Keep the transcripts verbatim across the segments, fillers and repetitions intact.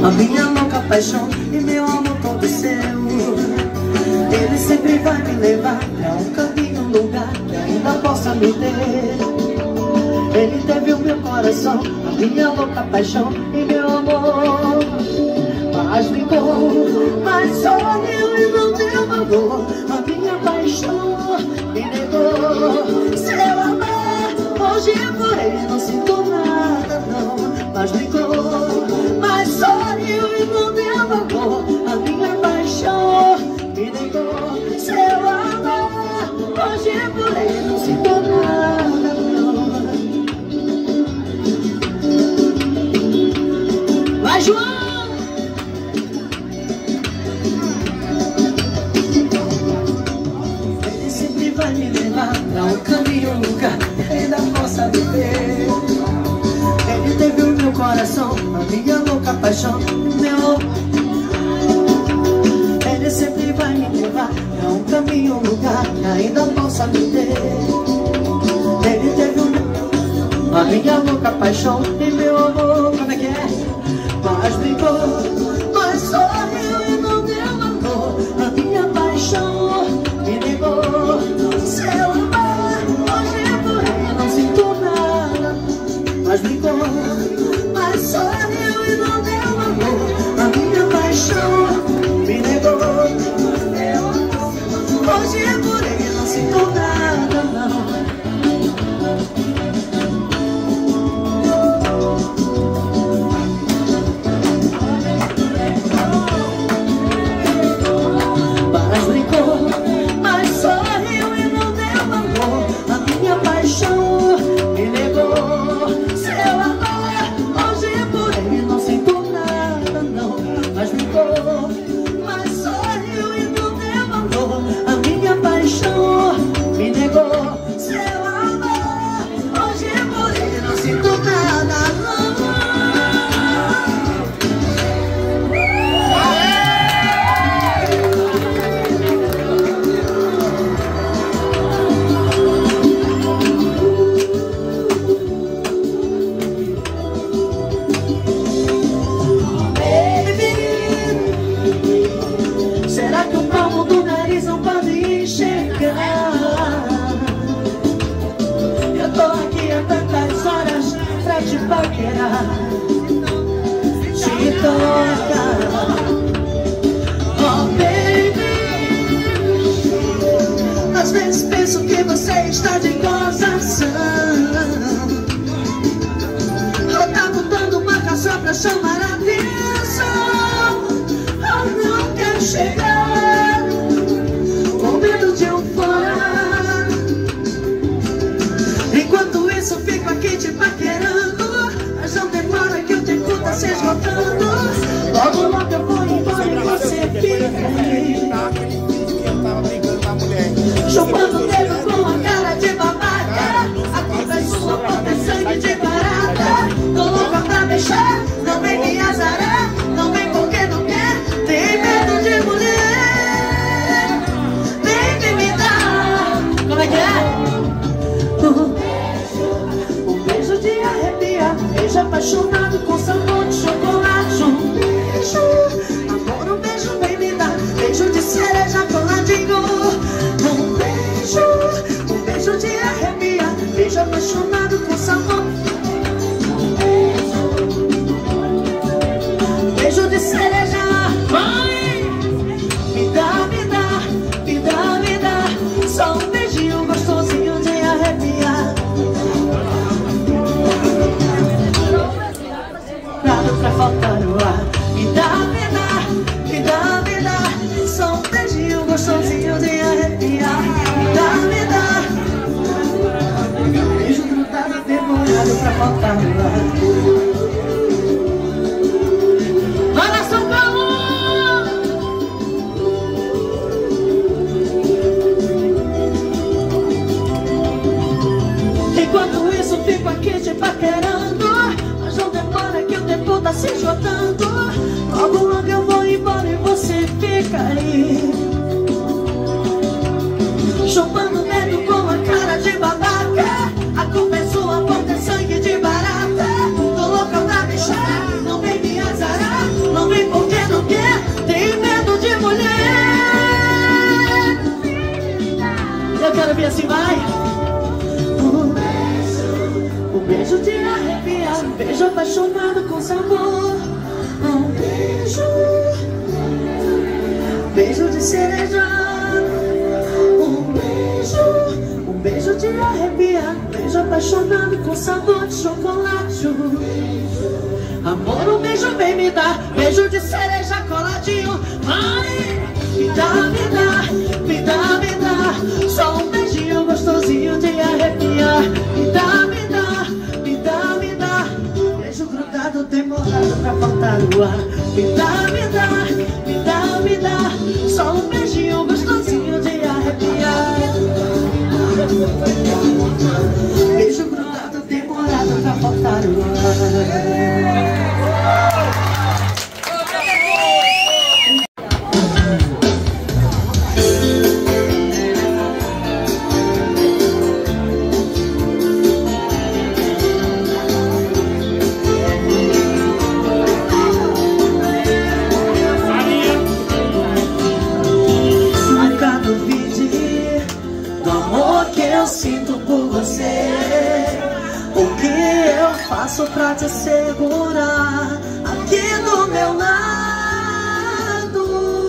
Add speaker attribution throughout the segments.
Speaker 1: A minha louca paixão e meu amor todo seu. Ele sempre vai me levar pra um caminho, um lugar que ainda possa me ter. Ele teve o meu coração, a minha louca paixão e meu amor. Mas brincou, mas sorriu e não deu valor. A minha paixão me negou. Seu amor, hoje por ele não sinto nada não. Mas brincou, mas sorriu e não deu valor. A minha paixão me negou. Seu amor, hoje por ele não sinto nada não. Vai, João! Ele sempre vai me levar pra um caminho, um lugar que ainda possa viver. Ele teve o meu coração, a minha louca paixão, meu. Ele sempre vai me levar pra um caminho, um lugar que ainda possa me ter. Ele teve o meu, a minha louca paixão e meu amor. Como é que é? Mas brincou, mas sorriu e não deu valor. A minha paixão me negou. Seu amor, hoje por ele não sinto nada. Mas brincou, mas sorriu e não deu valor. A minha paixão me negou. Hoje por ele não sinto nada não.
Speaker 2: Apaixonado com sabor de chocolate. Um beijo, amor, um beijo vem me dar. Beijo de cereja coladinho. Um beijo, um beijo de arrepia. Beijo apaixonado com sabor. Um beijo, beijo de cereja. Vai! Me dá, me dá, me dá, me dá. Só um beijinho gostosinho de arrepiar. Pra faltar o ar. Me dá, me dá, me dá, me dá. Só um beijinho gostosinho de arrepiar. Me dá, me dá. Beijo grudado, demorado pra faltar o ar. Olha São Paulo! Enquanto isso fico aqui te paquerando. Mas não demora que o tempo tá se esgotando. Logo logo eu vou embora e você fica aí, chupando o dedo com a cara de babaca. A culpa é sua, porque é sangue de barata. Tô apaixonado com sabor. Um beijo, beijo de cereja. Um beijo, um beijo de arrepiar. Beijo apaixonado com sabor de chocolate. Amor, um beijo vem me dar. Beijo de cereja coladinho. Ai, me dá, me dá, me dá, me dá. Só um beijinho gostosinho de arrepiar. Me dá, me dá, me dá, me dá. Beijo grudado, demorado pra faltar o ar. Me dá, me dá, me dá, me dá. Só um beijinho gostosinho de arrepiar. Beijo grudado, demorado pra faltar o ar. Faço pra te segurar aqui do meu lado.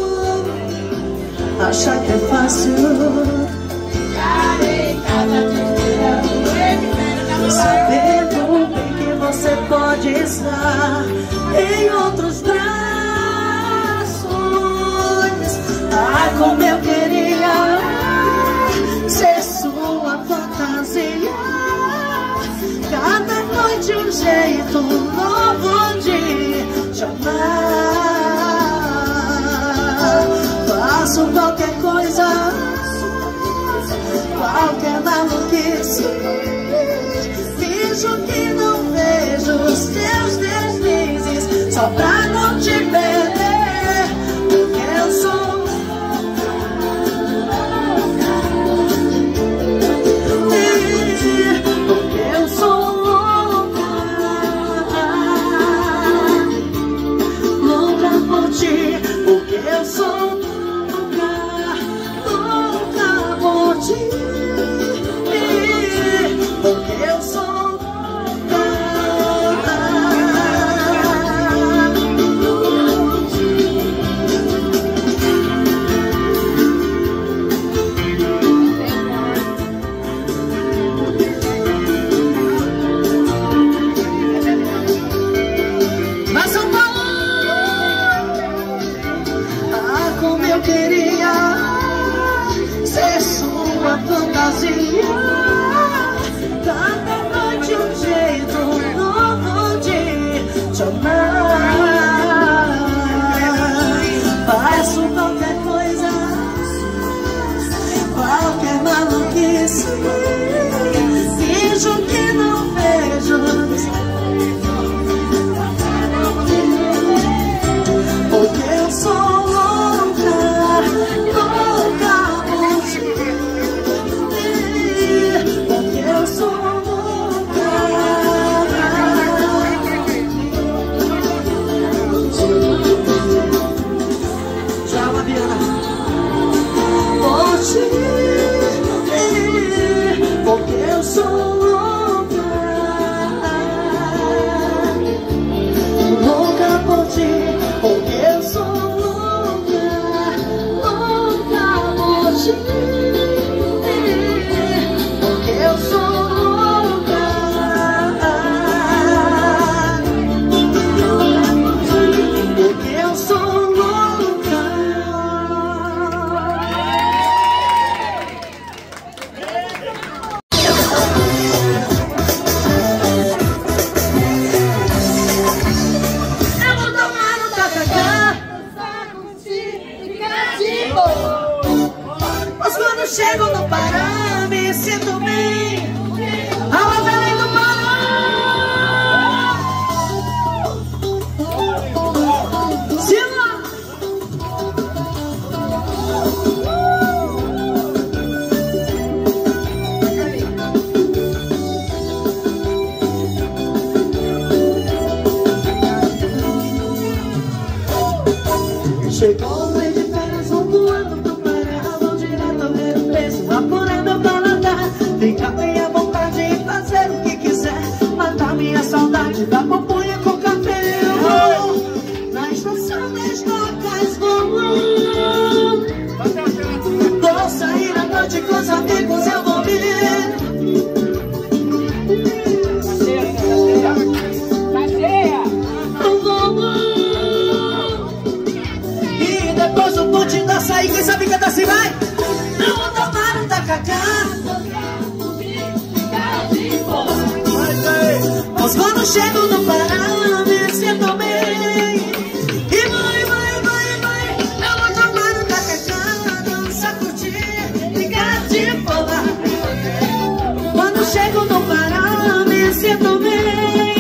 Speaker 2: Acha que é fácil ficar em casa te esperando, sabendo bem que você pode estar em outros braços. Ah, como eu queria ser sua fantasia. Cada noite um jeito novo de te amar. Faço qualquer coisa, qualquer maluquice. Finjo que não vejo os teus deslizes, só pra não te perder. Porque eu sou eu sou louca, louca por ti. Porque eu sou louca. Mas São Paulo, como eu queria ser sua fantasia. Cada noite um jeito novo de te amar. Faço qualquer coisa, qualquer maluquice. Finjo que não vejo. Porque eu sou porque eu sou louca, louca por ti. Porque eu sou louca, louca por ti. Porque eu sou louca, porque eu sou louca. Mas quando chego no Pará, me sinto bem. Ao além do Pará. Silva! Chegou o mês de férias, voando pro Pará. Vou direto ao meu preço, apurar meu paladar. Fica bem à vontade e fazer o que quiser. Matar minha saudade da pupunha com tacacá. Mas quando chego no Pará, me sinto bem. E vai, vai, vai, vai, eu vou tomar um tacacá, dançar, curtir, ficar de boa. Quando chego no Pará, me sinto bem.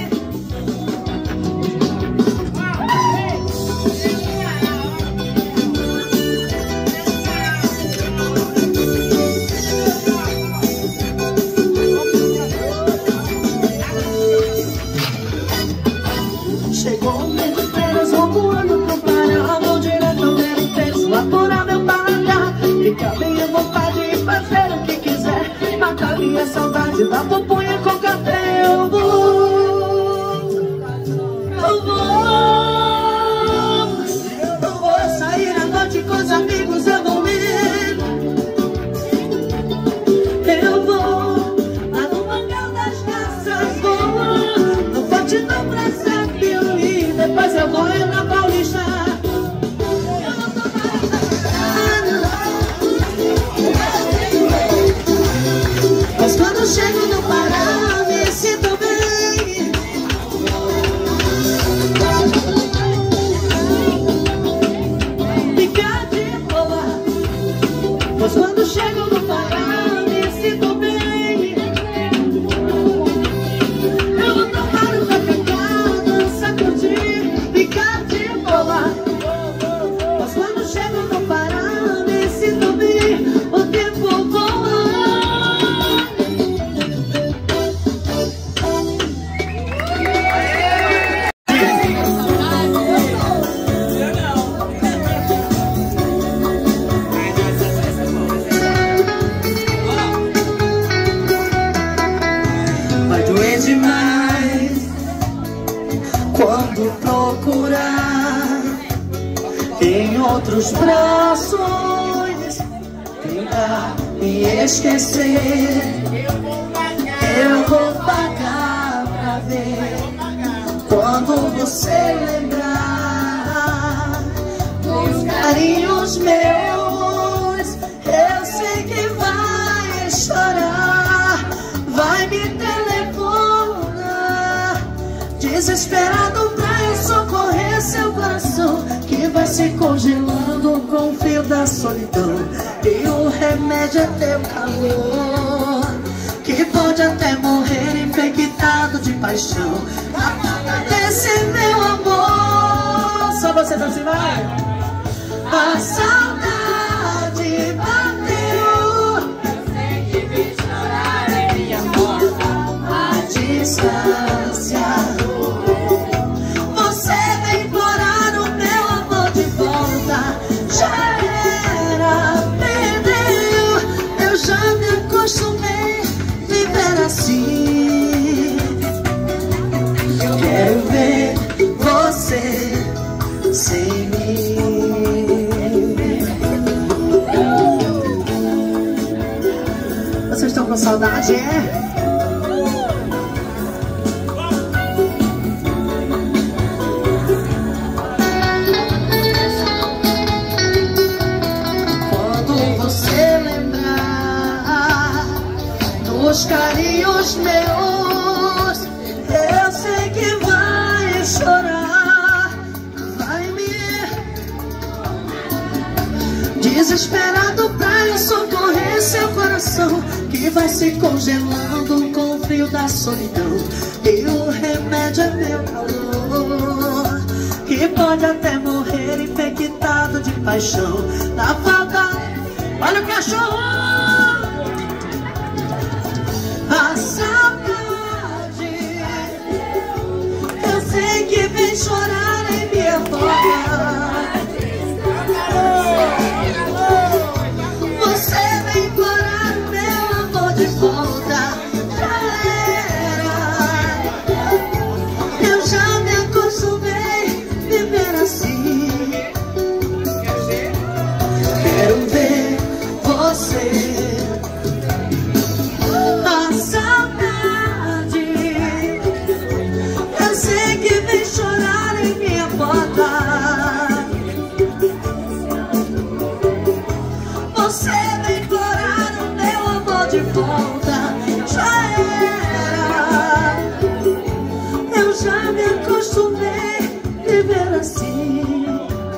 Speaker 2: Chegou o mês de férias, vou voando pro Pará. Vou direto ao mês de férias, lá por meu paladar. Fica bem à vontade e fazer o que quiser. Matar minha saudade da pupunha com café. Eu vou, eu vou, eu vou sair à noite com os amigos, eu vou ir. Eu vou lá no Mangal das Caças, vou no Forte do Brasil. Depois eu vou ir na Paulista. Eu vou tomar mas quando chego no Pará, me sinto bem. Ficar de boa. Mas quando chego no Pará, me sinto bem. Eu vou tomar um tacacá, dançar, curtir, ficar de boa. Mas quando chego no Pará, me sinto bem. O tempo voa. Vai doer demais quando procurar em outros braços, tentar me esquecer. Eu vou pagar pra ver quando você lembrar dos carinhos meus. Eu sei que vai chorar, vai me telefonar, desesperado pra eu socorrer seu coração, que vai se congelando com o fio da solidão. E o remédio é teu calor, que pode até morrer infectado de paixão. Na falta desse meu amor, só você tá assim, vai. A saudade bateu, eu sei que vi chorar em minha porta. A distância, você vem implorar o meu amor de volta. Já era, perdeu, eu já me acostumei a viver assim. Quero ver você sem mim. Vocês estão com saudade, é? Os carinhos meus, eu sei que vai chorar, vai me desesperado pra eu socorrer seu coração, que vai se congelando com o frio da solidão. E o remédio é meu calor, que pode até morrer infectado de paixão. Na falta, olha o cachorro. A saudade, eu sei que vem chorar em minha porta. Você vem implorar o meu amor de volta. Já era, eu já me acostumei a viver assim. Quero ver você. Você vem implorar o
Speaker 1: assim.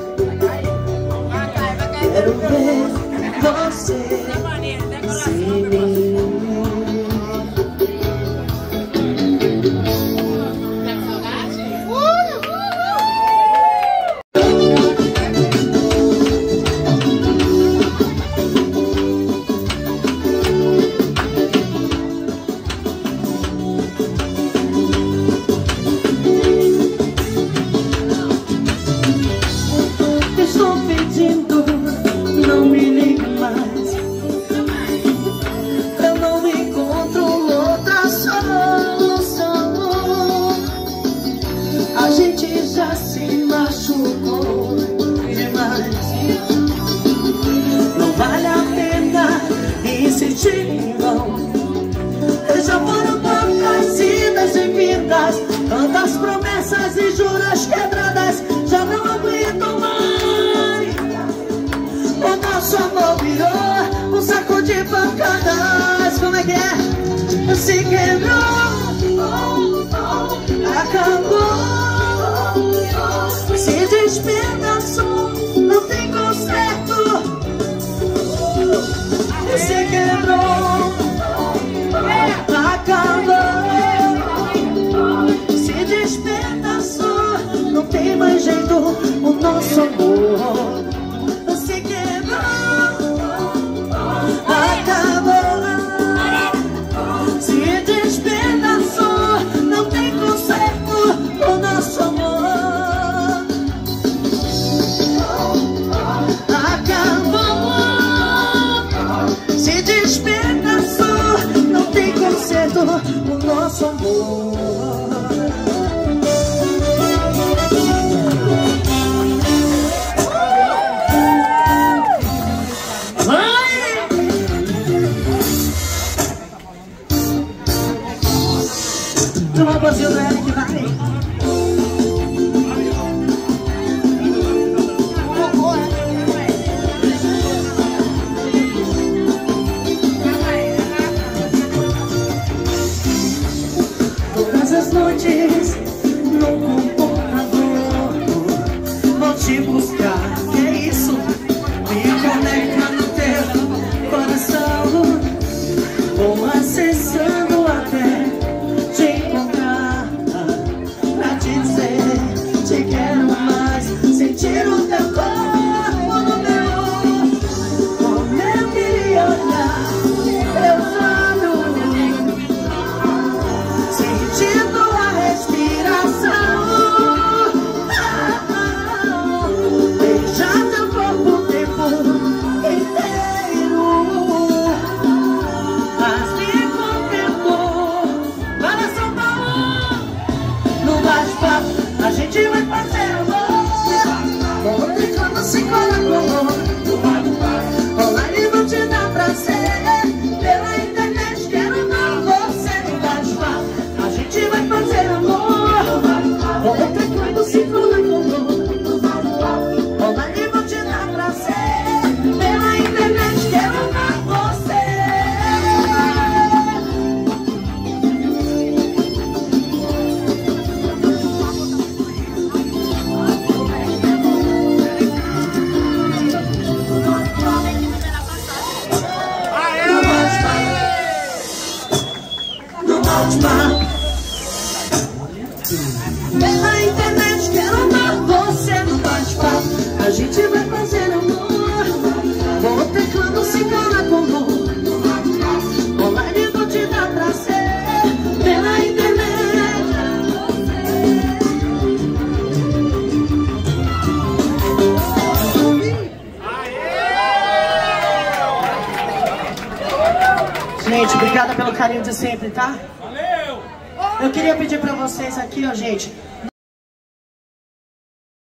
Speaker 1: Quero ver você sem mim.
Speaker 2: Tantas promessas e juras quebradas, já não aguento mais. O nosso amor virou um saco de pancadas. Como é que é? Se quebrou, acabou, se despedaçou, não tem conserto. Se quebrou, acabou, despedaçou, não tem mais jeito. O nosso amor se quebrou, acabou, se despedaçou, não tem conserto. O nosso amor acabou, se despedaçou, não tem conserto. O nosso amor. Uma vozinha do Eric, vai. Todas as noites no computador vou te buscar. Que é isso? Me conecta no teu coração. Vou acessando até te quero mais, sentir o teu corpo no meu. Como eu queria olhar teus olhos, sentindo a respiração, beijar teu corpo o tempo inteiro. Mas me contentou para São Paulo, no bate-papo. A gente vai fazer amor, vou brincando se cola com amor. Online vou te dar prazer, pela internet quero amar você no bate-papo. A gente vai fazer amor, vou brincando se cola com amor. Online vou te dar prazer, pela internet quero amar você. Pela internet quero amar você no bate-papo. A gente vai fazer amor, vou teclando se cola com amor. Online vou te dar prazer, pela internet. Gente, obrigada pelo carinho de sempre, tá?
Speaker 3: Valeu!
Speaker 1: Eu queria pedir pra vocês aqui, ó, gente,